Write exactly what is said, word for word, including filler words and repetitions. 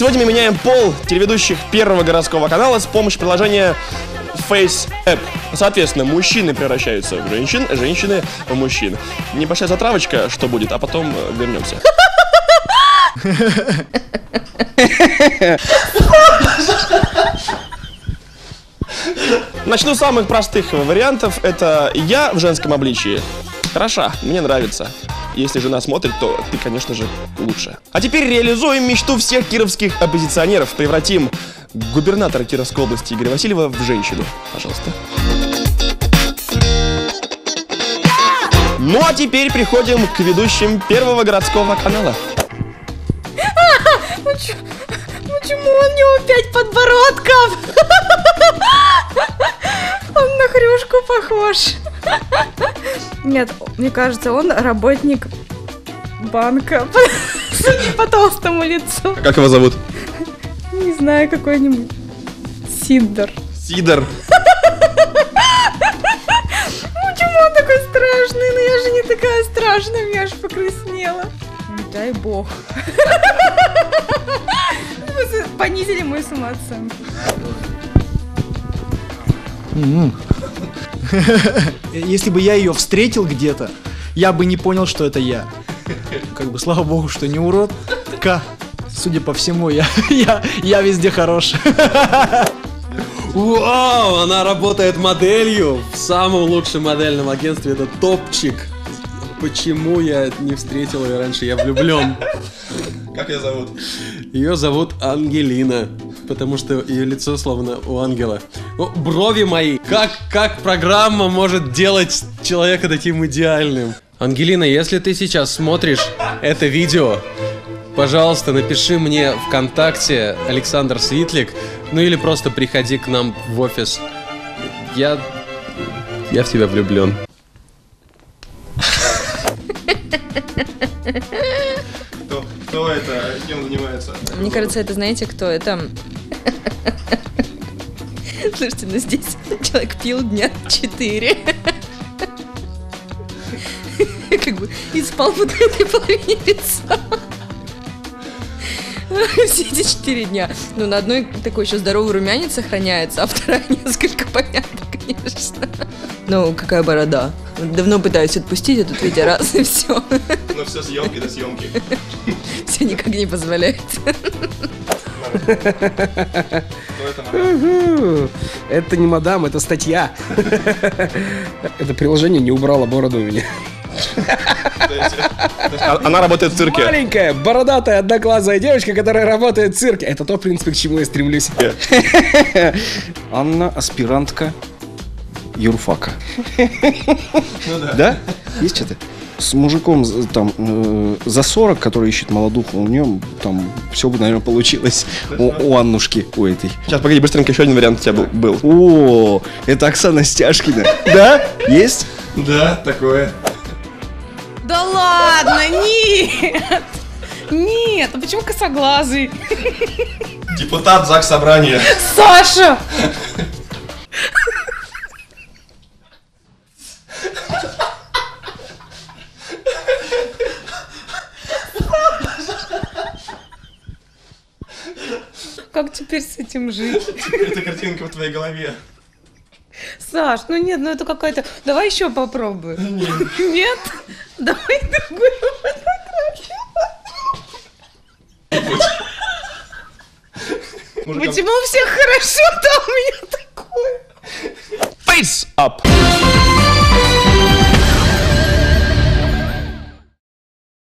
Сегодня мы меняем пол телеведущих Первого городского канала с помощью приложения Face App. Соответственно, мужчины превращаются в женщин, женщины в мужчин. Небольшая затравочка, что будет, а потом вернемся. Начну с самых простых вариантов. Это я в женском обличии. Хороша, мне нравится. Если жена смотрит, то ты, конечно же, лучше. А теперь реализуем мечту всех кировских оппозиционеров. Превратим губернатора Кировской области Игоря Васильева в женщину. Пожалуйста. Ну а теперь переходим к ведущим Первого городского канала. Почему у него пять подбородков? Он на Хрюшку похож. Нет, мне кажется, он работник банка. Судя по толстому лицу. Как его зовут? Не знаю, какой-нибудь Сидор. Сидор. Почему он такой страшный? Ну я же не такая страшная, я аж покраснела. Не дай бог. Понизили мою самооценку. Если бы я ее встретил где-то, я бы не понял, что это я. Как бы, слава богу, что не урод. К, судя по всему, я, я, я везде хорош. Вау, она работает моделью в самом лучшем модельном агентстве. Это топчик. Почему я не встретил ее раньше? Я влюблен. Как ее зовут? Ее зовут Ангелина, потому что ее лицо словно у ангела. О, брови мои! Как, как программа может делать человека таким идеальным? Ангелина, если ты сейчас смотришь это видео, пожалуйста, напиши мне ВКонтакте Александр Светлик, ну или просто приходи к нам в офис. Я... Я в тебя влюблен. Кто, кто это? Кем занимается? Мне кажется, это, знаете, кто? Это... Слушайте, ну здесь человек пил дня четыре. Как бы и спал вот на этой половине лица. Все эти четыре дня. Ну, на одной такой еще здоровый румянец сохраняется, а вторая несколько помята, конечно. Ну, какая борода. Давно пытаюсь отпустить, а тут третий раз, и все. Ну, все съемки до съемки. Все никак не позволяет. Это не мадам, это статья. Это приложение не убрало бороду у меня. Она работает в цирке. Маленькая, бородатая, одноглазая девочка, которая работает в цирке. Это то, в принципе, к чему я стремлюсь. Анна, аспирантка юрфака. Да? Есть что-то? С мужиком там э, за сорок, который ищет молодуху, у нее там все бы, наверное, получилось. У, у Аннушки, у этой. Сейчас, погоди, быстренько, еще один вариант у тебя был. был. О, это Оксана Стяжкина. Да? Есть? Да, такое. Да ладно, нет! Нет, а почему косоглазый? Депутат Заксобрания. Саша! Как теперь с этим жить? Это картинка в твоей голове. Саш, ну нет, ну это какая-то... Давай еще попробуем. Нет. Нет? Давай другую фотографию. Почему у всех хорошо, да у меня такое? Face up!